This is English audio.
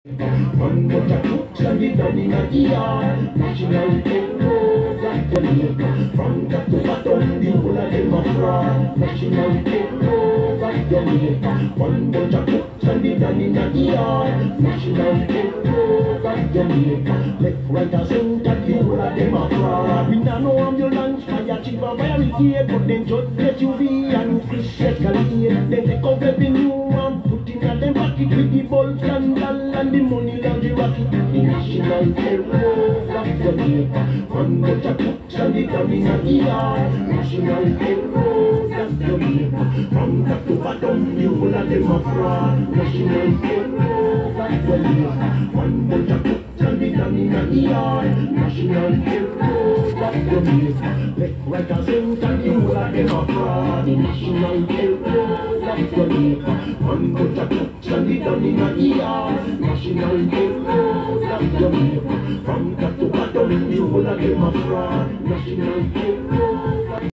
One more cooks and the done in a yard. National heroes of Jamaica. From top to bottom, the whole of them a fraud. National heroes of Jamaica. One more cooks and the done in a yard. National heroes of Jamaica. Left, right and center, the whole of them a fraud. We now know ambulance, fire chief and barricade, but then just SUV and fish escalade. Then take out revenue and put in a them pocket with the bulb scandal and the money laundry racket. The national heroes of Jamaica. One bunch of cooks and the done in a yard. National heroes of Jamaica. From top to bottom, the whole of them a fraud. National heroes of Jamaica. One bunch of cooks and the done in a yard. National heroes of Jamaica. Left, right and center, the whole of them a fraud. The national heroes of Jamaica. One bunch of cooks and the done in a yard. National heroes of Jamaica. From top to bottom, the whole of them a fraud. National heroes.